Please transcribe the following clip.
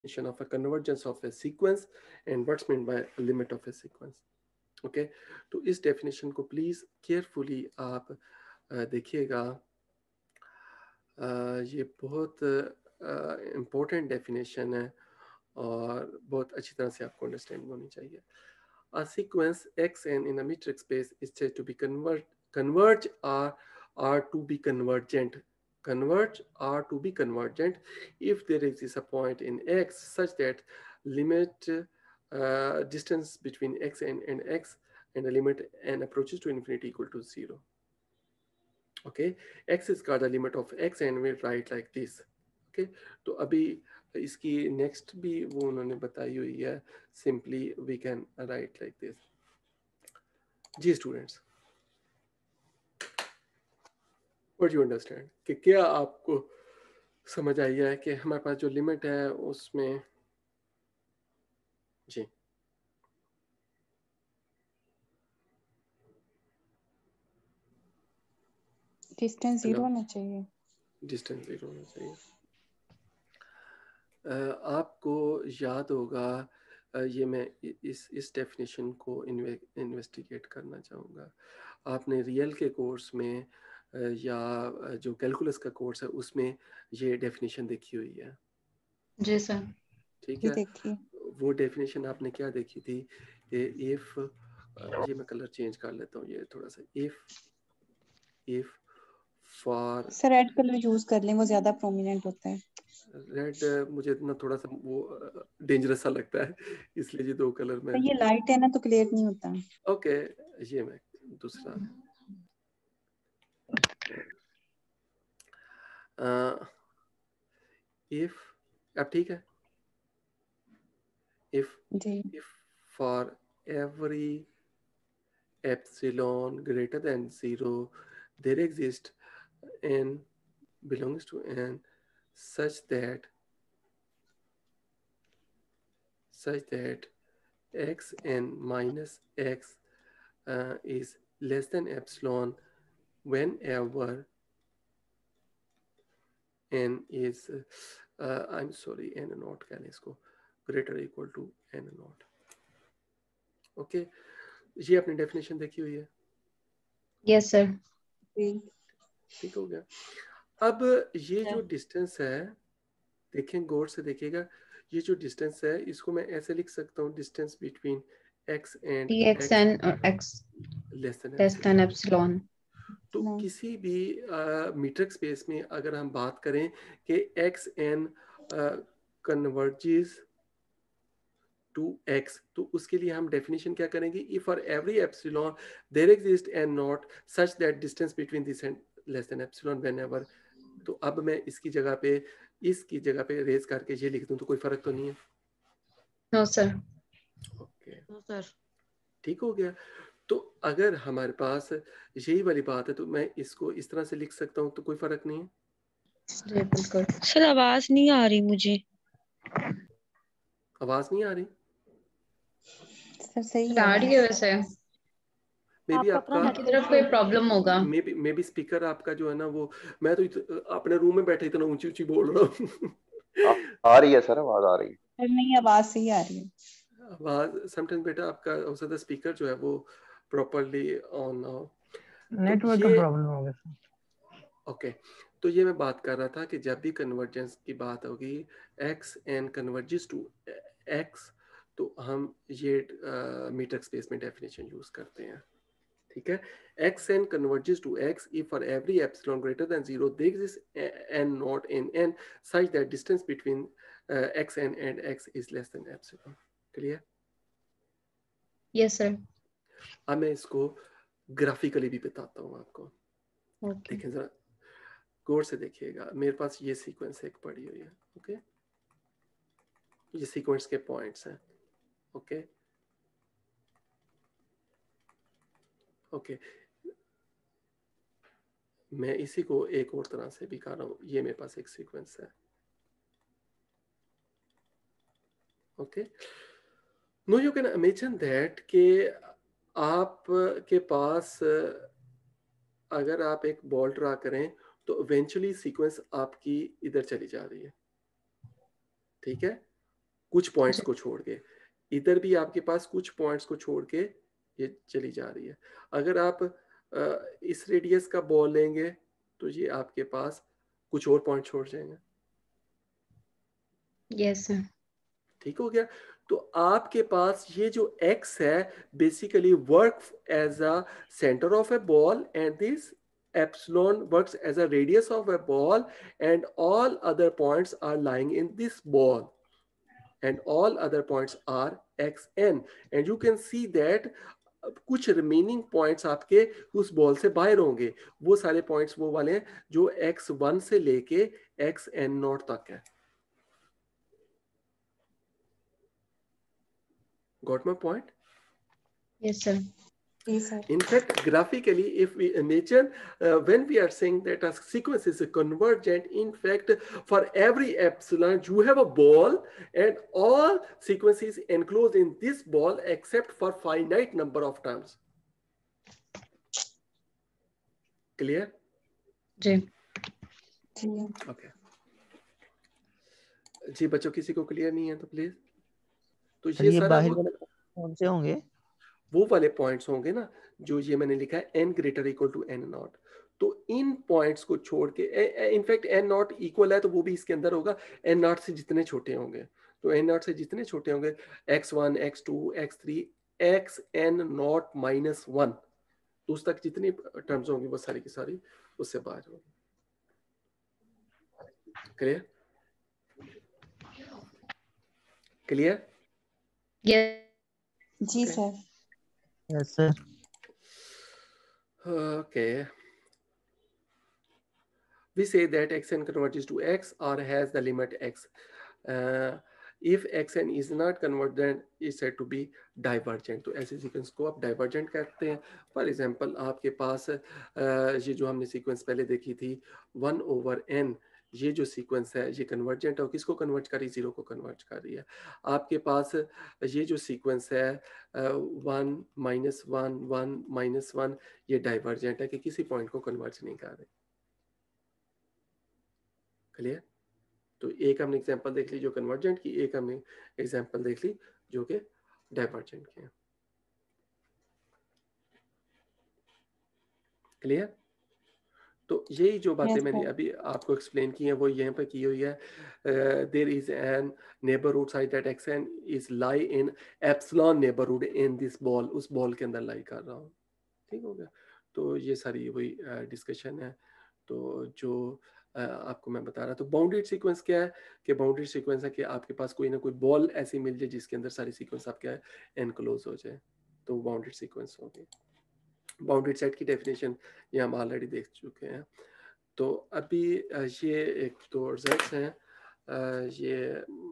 of a convergence of a sequence and what's meant by a limit of a sequence. Okay तो इस definition को please carefully आप देखिएगा। ये बहुत इम्पोर्टेंट डेफिनेशन है और बहुत अच्छी तरह से आपको अंडरस्टैंड होनी चाहिए। A sequence xn in a metric space is said to be converge are to be convergent. Converge are to be convergent if there exists a point in x such that limit distance between xn and x and the limit n approaches to infinity equal to 0. Okay, x is called the limit of x and we write like this. Okay, तो अभी इसकी next भी वो उन्होंने बताई हुई है, simply we can write like this. जी स्टूडेंट्स, व्हाट यू अंडरस्टैंड कि क्या आपको समझ आई है कि हमारे पास जो लिमिट है उसमें जी डिस्टेंस जीरो होना चाहिए, डिस्टेंस जीरो होना चाहिए। आपको याद होगा ये मैं इस डेफिनेशन को इन्वेस्टिगेट करना चाहूँगा। आपने रियल के कोर्स में या जो कैलकुलस का कोर्स है उसमें ये डेफिनेशन देखी हुई है। जी सर। ठीक ये है, देखिए वो डेफिनेशन आपने क्या देखी थी कि इफ ये मैं कलर चेंज कर लेता हूँ ये थोड़ा सा, if for sir red colour use कर लें, वो ज्यादा प्रोमिनेंट होता है। रेड मुझे ना थोड़ा सा वो डेंजरस सा लगता है, इसलिए ये दो कलर में। ये लाइट है ना तो क्लियर नहीं होता। ओके ये मैं दूसरा इफ अब ठीक है, इफ जी for every epsilon greater than 0 there exists n belongs to n such that xn minus x is less than epsilon whenever n is I'm sorry n naught can इसको greater or equal to n naught। Okay ये आपने definition देखी हुई है? Yes sir. ठीक हो गया। अब ये जो डिस्टेंस है देखें गौर से देखिएगा, ये जो डिस्टेंस है इसको मैं ऐसे लिख सकता हूँ distance between x and dxn और x less less than than epsilon। तो किसी भी मीट्रिक स्पेस में अगर हम बात करें कि x n converges to x तो उसके लिए हम डेफिनेशन क्या करेंगे, if for every epsilon there exist n naught such that distance between this and less than epsilon whenever. तो अब मैं इसकी जगह पे रेज करके ये लिख दूं तो कोई फर्क तो नहीं है? No sir. ओके सर ठीक हो गया। तो अगर हमारे पास यही वाली बात है तो मैं इसको इस तरह से लिख सकता हूँ तो कोई फर्क नहीं है? जी बिल्कुल। सर आवाज नहीं आ रही मुझे। आवाज नहीं आ रही? सर सही आ रही है वैसे। मे बी आपका आपकी तरफ कोई प्रॉब्लम होगा। मे बी स्पीकर आपका जो है ना वो, मैं तो अपने रूम में बैठे इतना ऊंची ऊंची बोल रहा हूँ। आ रही है सर, आवाज आ रही है। सर नहीं, आवाज सही आ रही है। आवाज समटाइम बेटा आपका हो सकता है स्पीकर जो है वो प्रॉपर्ली ऑन ना हो, नेटवर्क का प्रॉब्लम हो गया सर। ओके तो ये मैं बात कर रहा था कि जब भी कन्वर्जेंस की बात होगी x n converges to x तो हम ये मीटर स्पेस में डेफिनेशन यूज करते हैं। ठीक है, x n converges to x if for every epsilon greater than 0 there exist n naught in n such that distance between x n and x is less than epsilon. Clear? Yes sir. अब मैं इसको graphically भी बताता हूँ आपको। Okay देखें जरा गौर से देखिएगा, मेरे पास ये सीक्वेंस एक पड़ी हुई है। ओके ये सीक्वेंस के पॉइंट्स हैं। ओके ओके मैं इसी को एक और तरह से भी कर रहा हूँ, ये मेरे पास एक सीक्वेंस है। Okay no you can imagine that कि आप के पास अगर आप एक बॉल ड्रा करें तो इवेंचुअली सीक्वेंस आपकी इधर चली जा रही है। ठीक है, कुछ पॉइंट्स को छोड़ के, इधर भी आपके पास कुछ पॉइंट्स को छोड़ के ये चली जा रही है। अगर आप इस रेडियस का बॉल लेंगे तो ये आपके पास कुछ और पॉइंट छोड़ जाएंगे। Yes sir. ठीक हो गया। तो आपके पास ये जो x है basically work as a centre of a ball and this epsilon works as a radius of a ball and all other points are lying in this ball and all other points are xn and you can see that कुछ remaining points आपके उस ball से बाहर होंगे। वो सारे points वो वाले हैं जो x1 से लेके xn0 तक है। Got my point? Yes sir. Yes, sir. In fact, graphically, if we imagine, when we are saying that a sequence is a convergent, in fact, for every epsilon, you have a ball and all sequences enclosed in this ball except for finite number of terms. Clear? Ji. Okay. जी बच्चों, किसी को clear नहीं है तो please. तो ये सारा बाहर वाले कौन से होंगे? वो वाले पॉइंट्स होंगे ना जो ये मैंने लिखा है n greater equal to n0। तो इन पॉइंट्स को छोड़ के, इनफैक्ट n0 इक्वल है तो वो भी इसके अंदर होगा n0 से जितने छोटे होंगे। तो n0 से जितने छोटे होंगे x1 x2 x3 xn0 minus 1, तो उस तक जितनी टर्म्स होंगी वो सारी की सारी उससे बाहर होंगी। क्लियर? क्लियर? जी sir. Yes sir. Okay. We say that xn converges to x or has the limit x. If xn is not convergent, then is said to be divergent. तो ऐसे सीक्वेंस को आप डाइवर्जेंट कहते हैं। For example आपके पास ये जो हमने सीक्वेंस पहले देखी थी 1/n, ये जो सीक्वेंस है ये कन्वर्जेंट है। और किसको कन्वर्ट कर रही है? 0 को कन्वर्ट कर रही है। आपके पास ये जो सीक्वेंस है 1 -1 1 -1, ये डाइवर्जेंट है कि किसी पॉइंट को कन्वर्ज नहीं कर रहे। क्लियर? तो एक हमने एग्जांपल देख ली जो कन्वर्जेंट की, एक हमने एग्जांपल देख ली जो कि डाइवर्जेंट की है। क्लियर? तो यही जो बातें Yes, मैंने sir. अभी आपको एक्सप्लेन की हैं वो यहाँ पर की हुई है। There is an neighbourhood side that xn is lie in epsilon neighbourhood in this ball, उस बॉल के अंदर लाई कर रहा हूँ। ठीक हो गया? तो ये सारी वही डिस्कशन है। तो जो आपको मैं बता रहा, तो बाउंडेड सीक्वेंस क्या है कि बाउंडेड सीक्वेंस है कि आपके पास कोई ना कोई बॉल ऐसी मिल जाए जिसके अंदर सारी सीक्वेंस आपके एनक्लोज हो जाए, तो बाउंडेड सीक्वेंस होगी। बाउंडेड सेट की डेफिनेशन ये हम ऑलरेडी देख चुके हैं। तो अभी ये एक दो रिजल्ट्स हैं, ये